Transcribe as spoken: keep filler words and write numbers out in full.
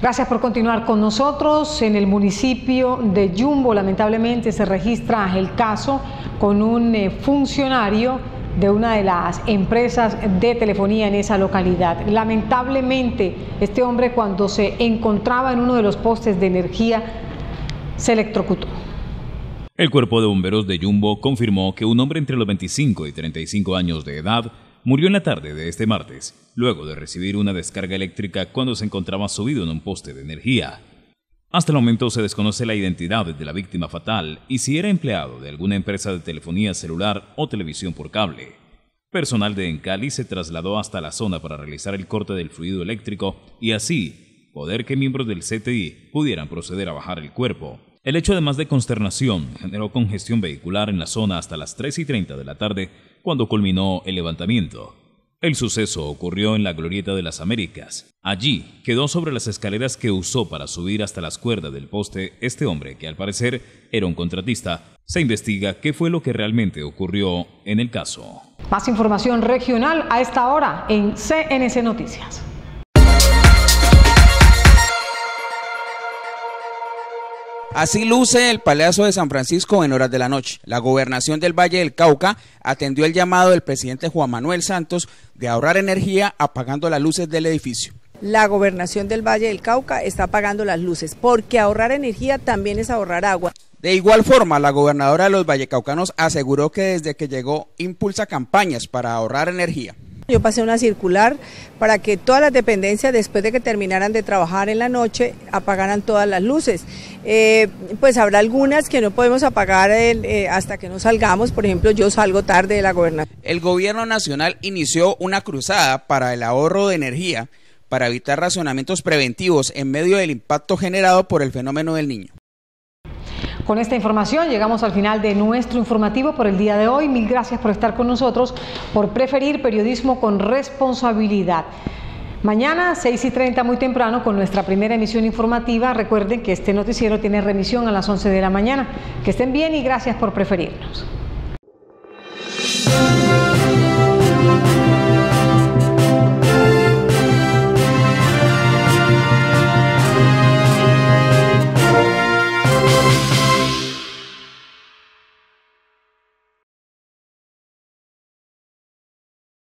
Gracias por continuar con nosotros. En el municipio de Yumbo, lamentablemente, se registra el caso con un eh, funcionario de una de las empresas de telefonía en esa localidad. Lamentablemente, este hombre, cuando se encontraba en uno de los postes de energía, se electrocutó. El Cuerpo de Bomberos de Yumbo confirmó que un hombre entre los veinticinco y treinta y cinco años de edad murió en la tarde de este martes, luego de recibir una descarga eléctrica cuando se encontraba subido en un poste de energía. Hasta el momento se desconoce la identidad de la víctima fatal y si era empleado de alguna empresa de telefonía celular o televisión por cable. Personal de Encali se trasladó hasta la zona para realizar el corte del fluido eléctrico y así poder que miembros del C T I pudieran proceder a bajar el cuerpo. El hecho, además de consternación, generó congestión vehicular en la zona hasta las tres y treinta de la tarde, cuando culminó el levantamiento. El suceso ocurrió en la Glorieta de las Américas. Allí quedó sobre las escaleras que usó para subir hasta las cuerdas del poste este hombre, que al parecer era un contratista. Se investiga qué fue lo que realmente ocurrió en el caso. Más información regional a esta hora en C N C Noticias. Así luce el Palacio de San Francisco en horas de la noche. La Gobernación del Valle del Cauca atendió el llamado del presidente Juan Manuel Santos de ahorrar energía apagando las luces del edificio. La Gobernación del Valle del Cauca está apagando las luces, porque ahorrar energía también es ahorrar agua. De igual forma, la gobernadora de los vallecaucanos aseguró que desde que llegó impulsa campañas para ahorrar energía. Yo pasé una circular para que todas las dependencias, después de que terminaran de trabajar en la noche, apagaran todas las luces. Eh, pues habrá algunas que no podemos apagar el, eh, hasta que no salgamos. Por ejemplo, yo salgo tarde de la gobernación. El gobierno nacional inició una cruzada para el ahorro de energía para evitar racionamientos preventivos en medio del impacto generado por el fenómeno del Niño. Con esta información llegamos al final de nuestro informativo por el día de hoy. Mil gracias por estar con nosotros, por preferir periodismo con responsabilidad. Mañana, seis y treinta, muy temprano, con nuestra primera emisión informativa. Recuerden que este noticiero tiene remisión a las once de la mañana. Que estén bien y gracias por preferirnos.